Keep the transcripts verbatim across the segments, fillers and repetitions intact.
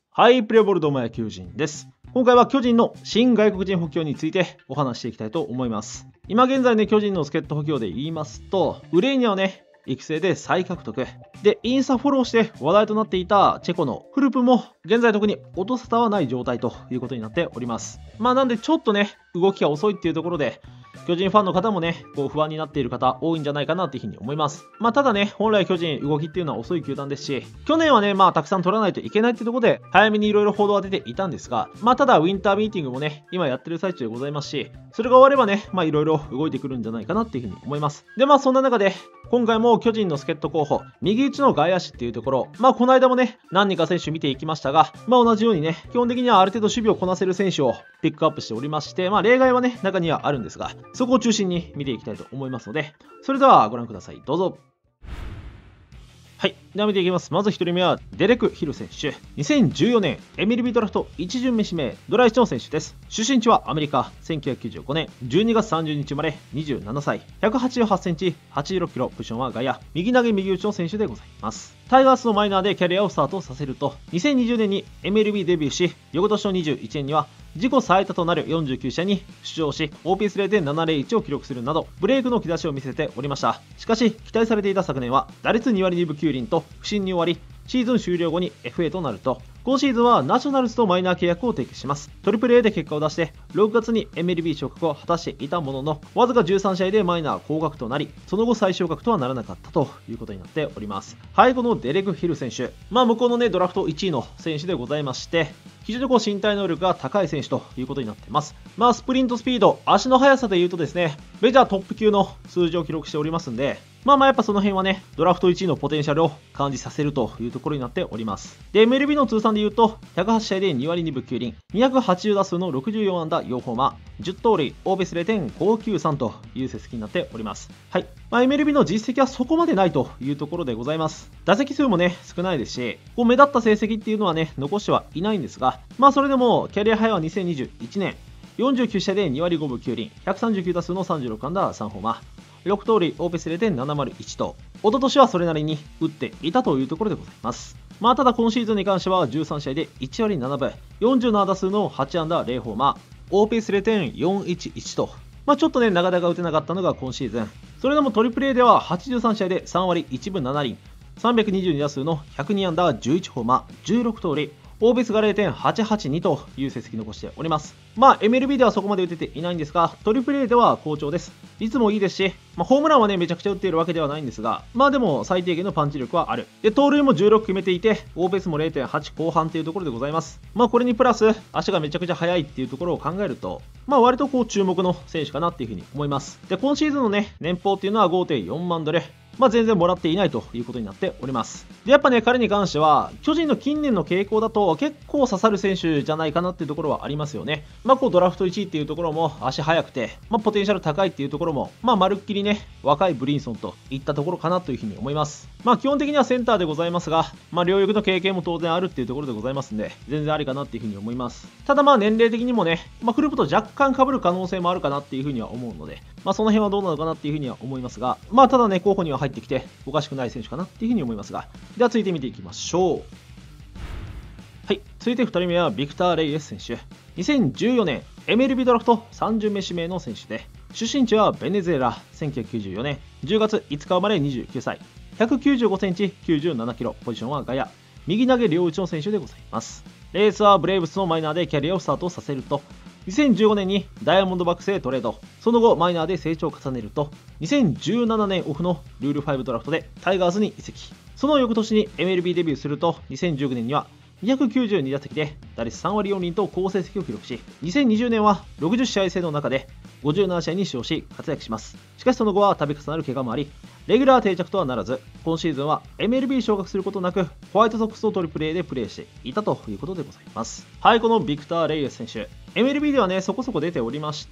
はい、プレイボールドマ野球人です。今回は巨人の新外国人補強についてお話していきたいと思います。今現在ね、巨人の助っ人補強で言いますと、ウレーニャをね、育成で再獲得。で、インスタフォローして話題となっていたチェコのフルプも現在特に音沙汰はない状態ということになっております。まあなんでちょっとね、動きが遅いっていうところで、巨人ファンの方もね、こう不安になっている方多いんじゃないかなっていうふうに思います。まあただね、本来巨人動きっていうのは遅い球団ですし、去年はね、まあたくさん取らないといけないっていうところで、早めにいろいろ報道は出ていたんですが、まあただウィンターミーティングもね、今やってる最中でございますし、それが終わればね、まあいろいろ動いてくるんじゃないかなっていうふうに思います。で、まあそんな中で、今回も巨人の助っ人候補、右打ちの外野手っていうところ、まあこの間もね、何人か選手見ていきましたが、まあ同じようにね、基本的にはある程度守備をこなせる選手をピックアップしておりまして、まあ例外はね、中にはあるんですが、そこを中心に見ていきたいと思いますので、それではご覧ください。どうぞ。はい。では見ていきます。まずひとりめはデレク・ヒル選手。にせんじゅうよねん エムエルビー ドラフトいち巡目指名、ドラいちの選手です。出身地はアメリカ、せんきゅうひゃくきゅうじゅうごねんじゅうにがつさんじゅうにち生まれ、にじゅうななさい、ひゃくはちじゅうはちセンチ、はちじゅうろっキロ、ポジションは外野、右投げ右打ちの選手でございます。タイガースのマイナーでキャリアをスタートさせると、にせんにじゅうねんに エムエルビー デビューし、翌年のにじゅういちねんには自己最多となるよんじゅうきゅう試合に出場し オーピーエスゼロてんななぜろいち を記録するなどブレイクの兆しを見せておりました。しかし期待されていた昨年は打率にわりにぶきゅうりんと不振に終わり、シーズン終了後に エフエー となると、今シーズンはナショナルズとマイナー契約を締結します。トリプル A で結果を出してろくがつに エムエルビー 昇格を果たしていたものの、わずかじゅうさん試合でマイナー降格となり、その後再昇格とはならなかったということになっております。背後のデレク・ヒル選手、まあ向こうのねドラフトいちいの選手でございまして、非常にこう身体能力が高い選手ということになっています。まあスプリントスピード、足の速さで言うとですね、メジャートップ級の数字を記録しておりますんで、まあまあやっぱその辺はね、ドラフトいちいのポテンシャルを感じさせるというところになっております。で、エムエルビー の通算で言うと、ひゃくはち試合でにわりにぶきゅうりん、にひゃくはちじゅう打数のろくじゅうよん安打よんホーマー、じゅう盗塁、オービーエス ゼロてんごきゅうさん という成績になっております。はい。まあ、エムエルビー の実績はそこまでないというところでございます。打席数もね、少ないですし、こう目立った成績っていうのはね、残してはいないんですが、まあそれでも、キャリアハイはにせんにじゅういちねん、よんじゅうきゅう試合でにわりごぶきゅうりん、ひゃくさんじゅうきゅう打数のさんじゅうろく安打さんホーマー、ろく盗塁、オーピーエス ゼロてんななまるいちと、一昨年はそれなりに打っていたというところでございます。まあただ今シーズンに関してはじゅうさん試合でいちわりななぶ、よんじゅうなな打数のはち安打ゼロホーマー、オーピーエス ゼロてんよんいちいちと、まあちょっとね、なかなか打てなかったのが今シーズン。それでもトリプル A でははちじゅうさん試合でさんわりいちぶななりん、さんびゃくにじゅうに打数のひゃくに安打じゅういちホーマー、じゅうろく盗塁、オービーエス が ゼロてんはちはちに という成績残しております。まあ エムエルビー ではそこまで打てていないんですが、トリプル A では好調です。率もいいですし、まあ、ホームランはねめちゃくちゃ打っているわけではないんですが、まあでも最低限のパンチ力はある。で、盗塁もじゅうろく決めていて、オービーエス も ゼロてんはち 後半というところでございます。まあこれにプラス足がめちゃくちゃ速いっていうところを考えると、まあ割とこう注目の選手かなっていうふうに思います。で、今シーズンのね年俸っていうのは ごてんよんまんドル。まあ全然もらっていないということになっております。で、やっぱね、彼に関しては、巨人の近年の傾向だと結構刺さる選手じゃないかなっていうところはありますよね。まあこうドラフトいちいっていうところも足速くて、まあポテンシャル高いっていうところも、まあまるっきりね、若いブリンソンといったところかなというふうに思います。まあ基本的にはセンターでございますが、まあ両翼の経験も当然あるっていうところでございますんで、全然ありかなっていうふうに思います。ただまあ年齢的にもね、まあクループと若干被る可能性もあるかなっていうふうには思うので、まあその辺はどうなのかなっていうふうには思いますが、まあただね、候補には入ってきておかしくない選手かなっていうふうに思いますが、では続いて見ていきましょう。はい、続いてふたりめはビクター・レイエス選手。にせんじゅうよねん エムエルビー ドラフトさん巡目指名の選手で、出身地はベネズエラ、せんきゅうひゃくきゅうじゅうよねんじゅうがついつか生まれにじゅうきゅうさい、ひゃくきゅうじゅうごセンチ、きゅうじゅうななキロ、ポジションは外野、右投げ両打ちの選手でございます。レイエスはブレーブスのマイナーでキャリアをスタートさせると、にせんじゅうごねんにダイヤモンドバックスへトレード、その後マイナーで成長を重ねると、にせんじゅうななねんオフのルールごドラフトでタイガースに移籍。その翌年に エムエルビー デビューすると、にせんじゅうきゅうねんにはにひゃくきゅうじゅうに打席で打率さんわりよんりんと好成績を記録し、にせんにじゅうねんはろくじゅっ試合制の中でごじゅうなな試合に出場し活躍します。しかしその後は度重なる怪我もあり、レギュラー定着とはならず、今シーズンは エムエルビー 昇格することなく、ホワイトソックスとトリプル A でプレーしていたということでございます。はい、このビクター・レイエス選手、エムエルビー ではね、そこそこ出ておりまして、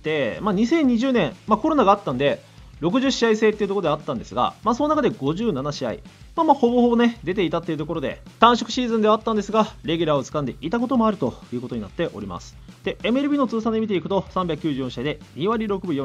まあ、にせんにじゅうねん、まあ、コロナがあったんで、ろくじゅっ試合制っていうところであったんですが、まあ、その中でごじゅうなな試合、まあ、まあほぼほぼね、出ていたっていうところで、短縮シーズンではあったんですが、レギュラーを掴んでいたこともあるということになっております。で、エムエルビー の通算で見ていくと、さんびゃくきゅうじゅうよん試合でにわりろくぶよんりん、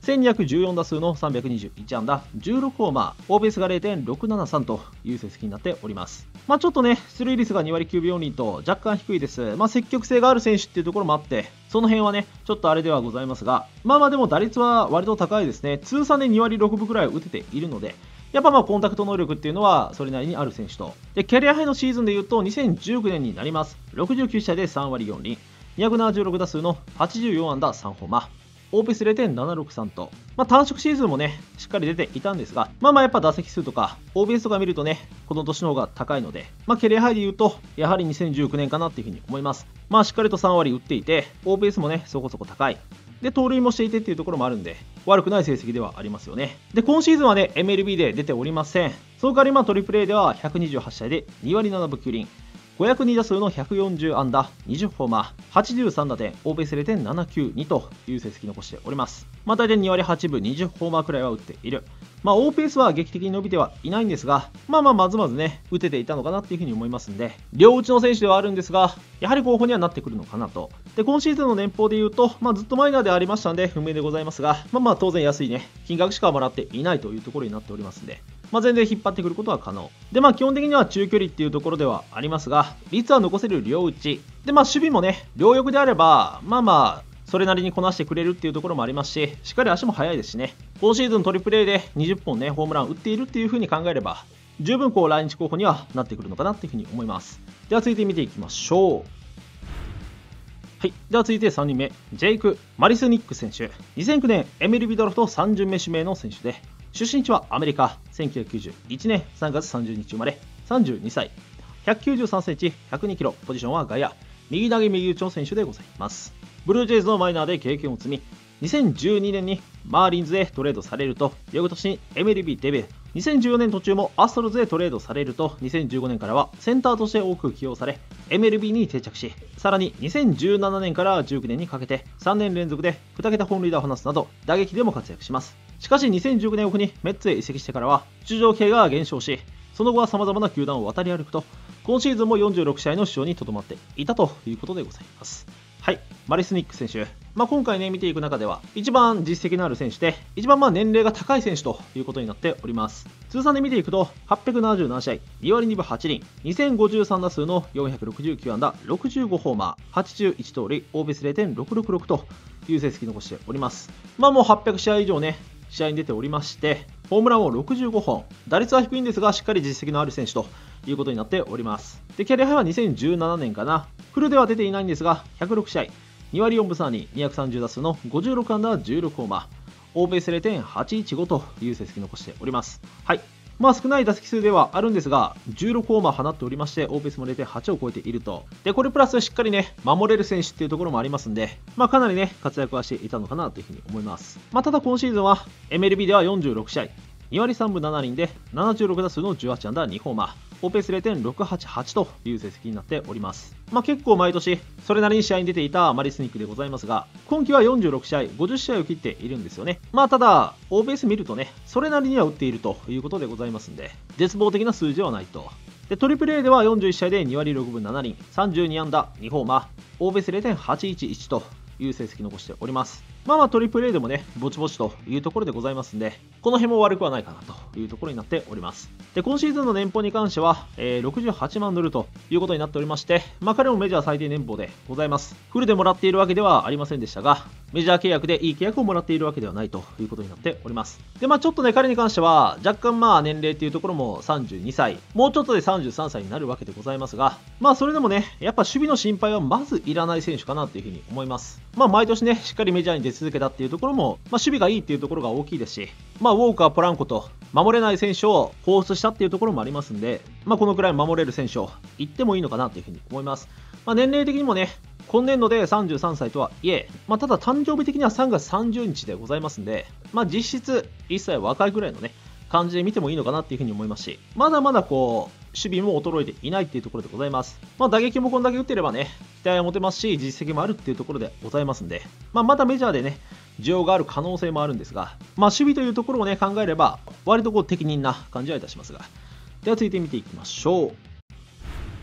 せんにひゃくじゅうよん打数のさんびゃくにじゅういち安打、じゅうろくホーマー、オーベースが れいてんろくななさん という成績になっております。まあちょっとね、出塁率がに割きゅうぶよん厘と若干低いです。まあ積極性がある選手っていうところもあって、その辺はね、ちょっとあれではございますが、まあまあでも打率は割と高いですね。通算でに割ろくぶくらい打てているので、やっぱまあコンタクト能力っていうのはそれなりにある選手と。で、キャリアハイのシーズンで言うとにせんじゅうきゅうねんになります。ろくじゅうきゅう試合でさん割よん厘、にひゃくななじゅうろく打数のはちじゅうよん安打さんホーマー。オーベース れいてんななろくさん と、まあ、単色シーズンもね、しっかり出ていたんですが、まあまあやっぱ打席数とか、オーベース とか見るとね、この年の方が高いので、まあキャリアハイで言うと、やはりにせんじゅうきゅうねんかなっていうふうに思います。まあしっかりとさん割打っていて、オーベース もね、そこそこ高い。で、盗塁もしていてっていうところもあるんで、悪くない成績ではありますよね。で、今シーズンはね、エムエルビー で出ておりません。その代わりまあトリプル A ではひゃくにじゅうはち試合でに割ななぶきゅう厘。ごひゃくに打数のひゃくよんじゅう安打、にじゅうホーマー、はちじゅうさん打点、オーベース れいてんななきゅうに という成績残しております。まあ大体に割はちぶ、にじゅうホーマーくらいは打っている。まあオーペースは劇的に伸びてはいないんですが、まあまあまずまずね、打てていたのかなっていうふうに思いますんで、両打ちの選手ではあるんですが、やはり候補にはなってくるのかなと。で、今シーズンの年俸で言うと、まあずっとマイナーでありましたんで不明でございますが、まあまあ当然安いね、金額しかもらっていないというところになっておりますんで、まあ、全然引っ張ってくることは可能。で、まあ基本的には中距離っていうところではありますが、率は残せる両打ち。で、まあ守備もね、両翼であれば、まあまあ、それなりにこなしてくれるっていうところもありますし、しっかり足も速いですしね。今シーズントリプル A でにじゅっぽんね、ホームラン打っているっていう風に考えれば、十分こう来日候補にはなってくるのかなっていう風に思います。では続いて見ていきましょう。はい。では続いてさんにんめ、ジェイク・マリスニック選手。にせんきゅうねん エムエルビー ドラフトさん巡目指名の選手で、出身地はアメリカ、せんきゅうひゃくきゅうじゅういちねんさんがつさんじゅうにち生まれ、さんじゅうにさい、ひゃくきゅうじゅうさんセンチ、ひゃくにキロ、ポジションは外野、右投げ右打ちの選手でございます。ブルージェイズのマイナーで経験を積み、にせんじゅうにねんにマーリンズでトレードされると、翌年に エムエルビー デビュー、にせんじゅうよねん途中もアストロズでトレードされると、にせんじゅうごねんからはセンターとして多く起用され、エムエルビー に定着し、さらににせんじゅうななねんからじゅうきゅうねんにかけてさんねん連続でに桁本塁打を放つなど打撃でも活躍します。しかしにせんじゅうきゅうねんオフにメッツへ移籍してからは出場系が減少し、その後は様々な球団を渡り歩くと、今シーズンもよんじゅうろく試合の出場にとどまっていたということでございます。はい、マリスニック選手、まあ、今回ね見ていく中では一番実績のある選手で一番まあ年齢が高い選手ということになっております。通算で見ていくとはっぴゃくななじゅうなな試合、に割にぶはち厘、にせんごじゅうさん打数のよんひゃくろくじゅうきゅう安打、ろくじゅうごホーマー、はちじゅういち盗塁、オーベース れいてんろくろくろく という成績残しております。まあもうはっぴゃく試合以上ね試合に出ておりまして、ホームランをろくじゅうごほん、打率は低いんですがしっかり実績のある選手ということになっております。で、キャリアハイはにせんじゅうななねんかな、フルでは出ていないんですがひゃくろく試合、に割よんぶさん厘、にひゃくさんじゅう打数のごじゅうろく安打じゅうろくホーマー、オーベース れいてんはちいちご という成績残しております。はい。まあ少ない打席数ではあるんですが、じゅうろくホーマー放っておりまして、オーベースも れいてんはち を超えていると。で、これプラスしっかりね、守れる選手っていうところもありますんで、まあかなりね、活躍はしていたのかなというふうに思います。まあただ今シーズンは エムエルビー ではよんじゅうろく試合、に割さんぶなな厘でななじゅうろく打数のじゅうはち安打にホーマー、オーペース れいてんろくはちはち という成績になっております。まあ結構毎年それなりに試合に出ていたマリスニックでございますが、今季はよんじゅうろく試合、ごじゅう試合を切っているんですよね。まあただ、オーベース見るとね、それなりには打っているということでございますんで、絶望的な数字ではないと。で、トリプル A ではよんじゅういち試合でに割ろくぶなな厘、さんじゅうに安打にホーマー、オーベース れいてんはちいちいち という成績残しております。まあまあトリプル A でもね、ぼちぼちというところでございますんで、この辺も悪くはないかなというところになっております。で、今シーズンの年俸に関しては、えー、ろくじゅうはちまんドルということになっておりまして、まあ彼もメジャー最低年俸でございます。フルでもらっているわけではありませんでしたが、メジャー契約でいい契約をもらっているわけではないということになっております。で、まあちょっとね、彼に関しては、若干まあ年齢っていうところもさんじゅうにさい、もうちょっとでさんじゅうさんさいになるわけでございますが、まあそれでもね、やっぱ守備の心配はまずいらない選手かなというふうに思います。まあ毎年ね、しっかりメジャーに出続けたっていうところも、まあ守備がいいっていうところが大きいですし、まあウォーカー、ポランコと守れない選手を放出したっていうところもありますんで、まあこのくらい守れる選手を言ってもいいのかなというふうに思います。まあ年齢的にもね、今年度でさんじゅうさんさいとはいえ、まあ、ただ誕生日的にはさんがつさんじゅうにちでございますんで、まあ、実質いっさい若いぐらいのね、感じで見てもいいのかなっていうふうに思いますし、まだまだこう、守備も衰えていないっていうところでございます。まあ、打撃もこんだけ打ってればね、期待は持てますし、実績もあるっていうところでございますんで、まあ、まだメジャーでね、需要がある可能性もあるんですが、まあ、守備というところをね、考えれば、割とこう、適任な感じはいたしますが。では続いて見ていきましょう。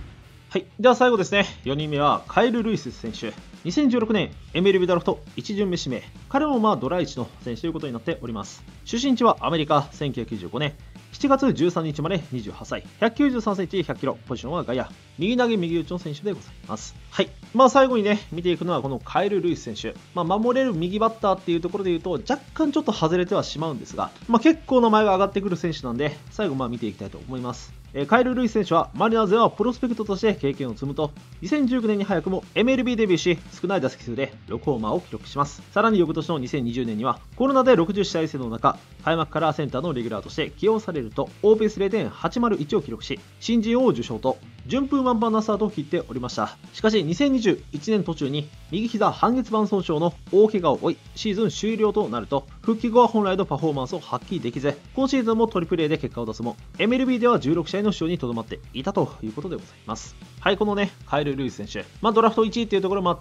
はい。では最後ですね。よにんめはカイル・ルイス選手。にせんじゅうろくねん エムエルビー ドラフトいち巡目指名。彼もまあドラいちの選手ということになっております。出身地はアメリカ、せんきゅうひゃくきゅうじゅうごねんしちがつじゅうさんにちまでにじゅうはっさい、ひゃくきゅうじゅうさんセンチ、ひゃくキロ、ポジションは外野、右投げ右打ちの選手でございます。はい。まあ最後にね、見ていくのはこのカイル・ルイス選手。まあ守れる右バッターっていうところで言うと、若干ちょっと外れてはしまうんですが、まあ結構名前が上がってくる選手なんで、最後まあ見ていきたいと思います。えー、カイル・ルイス選手はマリナーズではプロスペクトとして経験を積むと、にせんじゅうきゅうねんに早くも エムエルビー デビューし、少ない打席数でろくホーマーを記録します。さらに翌年のにせんにじゅうねんには、コロナでろくじゅう試合制の中、開幕からセンターのレギュラーとして起用されると、オーペース ゼロてんはちまるいち を記録し、新人王を受賞と、順風満帆なスタートを切っておりました。しかしにせんにじゅういちねん途中に右膝半月板損傷の大怪我を負い、シーズン終了となると、復帰後は本来のパフォーマンスを発揮できず、今シーズンもトリプル A で結果を出すも、エムエルビー ではじゅうろく試合の出場にとどまっていたということでございます。はい、このね、カイル・ルイス選手、まあ、ドラフトいちいっていうところもあって、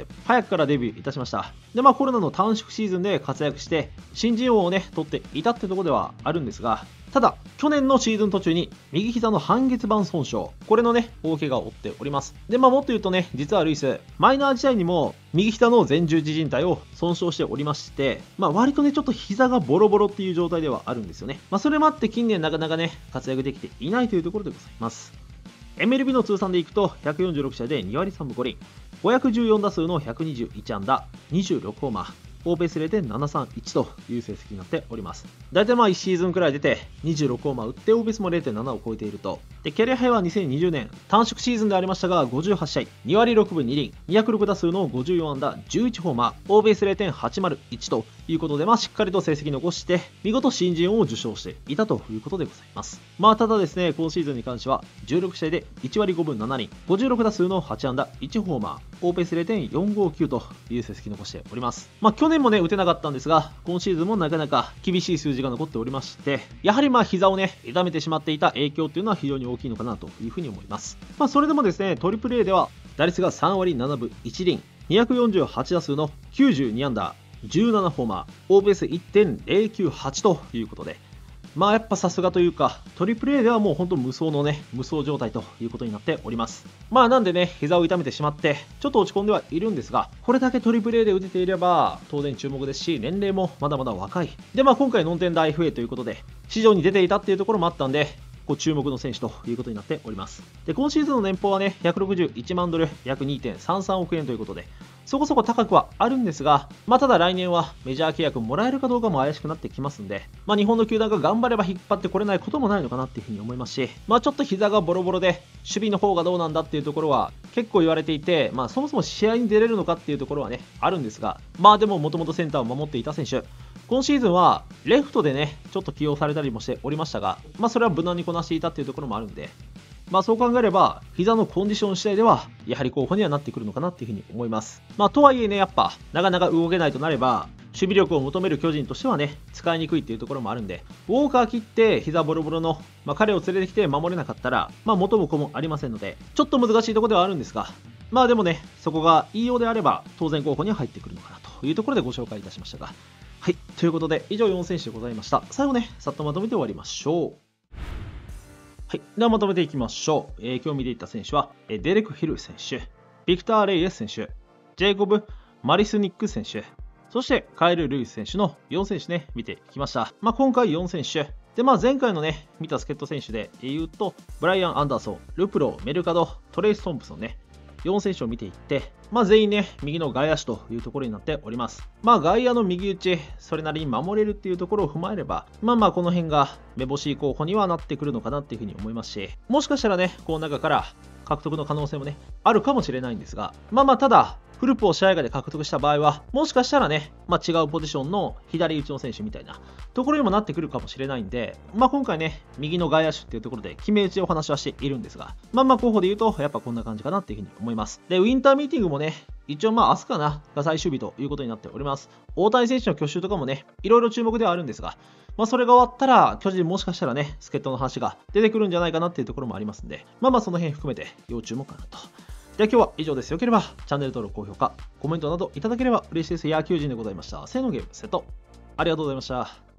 早くからデビューいたしました。で、まあコロナの短縮シーズンで活躍して、新人王をね、取っていたってところではあるんですが、ただ、去年のシーズン途中に右膝の半月板損傷、これのね、大怪我を負っております。で、まあもっと言うとね、実はルイス、マイナー時代にも右膝の前十字靭帯を損傷しておりまして、まあ割とね、ちょっと膝がボロボロっていう状態ではあるんですよね。まあそれもあって近年なかなかね、活躍できていないというところでございます。エムエルビー の通算でいくと、ひゃくよんじゅうろく試合でにわりさんぶごりん、ごひゃくじゅうよん打数のひゃくにじゅういち安打、にじゅうろくホーマー、オーペース ゼロてんななさんいち という成績になっております。大体まあいちシーズンくらい出てにじゅうろくホーマー打ってオーペースも ゼロてんなな を超えていると。で、キャリアハイはにせんにじゅうねん短縮シーズンでありましたが、ごじゅうはち試合、にわりろくぶにりん、にひゃくろく打数のごじゅうよん安打、じゅういちホーマー、オーペース ゼロてんはちまるいち ということで、まあしっかりと成績残して、見事新人王を受賞していたということでございます。まあただですね、今シーズンに関してはじゅうろく試合でいちわりごぶななりん、ごじゅうろく打数のはち安打、いちホーマー、オーペース ゼロてんよんごきゅう という成績残しております。まあ去年もね、打てなかったんですが、今シーズンもなかなか厳しい数字が残っておりまして、やはりまあ膝をね、痛めてしまっていた影響っていうのは非常に大きいのかなというふうに思います。まあそれでもですね、トリプル A では打率がさんわりななぶいちりん、にひゃくよんじゅうはち打数のきゅうじゅうに安打、じゅうななホーマー、オーペース いってんゼロきゅうはち ということで、まあやっぱさすがというか、トリプル A ではもう本当無双のね、無双状態ということになっております。まあなんでね、膝を痛めてしまって、ちょっと落ち込んではいるんですが、これだけトリプル A で打てていれば、当然注目ですし、年齢もまだまだ若い。で、まあ今回ノンテンダー エフエー ということで、市場に出ていたっていうところもあったんで、こう注目の選手ということになっております。で、今シーズンの年俸はね、ひゃくろくじゅういちまんドル、約 にてんさんさんおくえんということで、そこそこ高くはあるんですが、まあただ来年はメジャー契約もらえるかどうかも怪しくなってきますんで、まあ日本の球団が頑張れば引っ張ってこれないこともないのかなっていうふうに思いますし、まあちょっと膝がボロボロで、守備の方がどうなんだっていうところは結構言われていて、まあそもそも試合に出れるのかっていうところはね、あるんですが、まあでももともとセンターを守っていた選手、今シーズンはレフトでね、ちょっと起用されたりもしておりましたが、まあそれは無難にこなしていたっていうところもあるんで、まあそう考えれば、膝のコンディション次第では、やはり候補にはなってくるのかなっていうふうに思います。まあとはいえね、やっぱ、なかなか動けないとなれば、守備力を求める巨人としてはね、使いにくいっていうところもあるんで、ウォーカー切って膝ボロボロの、まあ、彼を連れてきて守れなかったら、まあ元も子もありませんので、ちょっと難しいところではあるんですが、まあでもね、そこがいいようであれば、当然候補には入ってくるのかなというところでご紹介いたしましたが、はい、ということで、以上よん選手でございました。最後ね、さっとまとめて終わりましょう。はい。ではまとめていきましょう。えー、今日見ていった選手は、えー、デレク・ヒル選手、ビクター・レイエス選手、ジェイコブ・マリスニック選手、そしてカイル・ルイス選手のよん選手ね、見ていきました。まあ、今回よん選手。で、まあ、前回のね、見た助っ人選手で言うと、ブライアン・アンダーソン、ルプロ、メルカド、トレイス・トンプソンね、よん選手を見ていって、まあ全員ね、右の外野手というところになっております。まあ外野の右打ち、それなりに守れるっていうところを踏まえれば、まあまあこの辺がめぼしい候補にはなってくるのかなっていうふうに思いますし、もしかしたらね、この中から獲得の可能性もね、あるかもしれないんですが、まあまあただ、フルプを試合外で獲得した場合は、もしかしたらね、まあ、違うポジションの左打ちの選手みたいなところにもなってくるかもしれないんで、まあ、今回ね、右の外野手っていうところで決め打ちでお話はしているんですが、まあまあ候補で言うと、やっぱこんな感じかなっていうふうに思います。で、ウィンターミーティングもね、一応まあ明日かなが最終日ということになっております。大谷選手の去就とかもね、いろいろ注目ではあるんですが、まあそれが終わったら、巨人もしかしたらね、助っ人の話が出てくるんじゃないかなっていうところもありますんで、まあまあその辺含めて要注目かなと。では今日は以上です。よければチャンネル登録、高評価、コメントなどいただければ嬉しいです。野球人でございました。せーのゲームセット。ありがとうございました。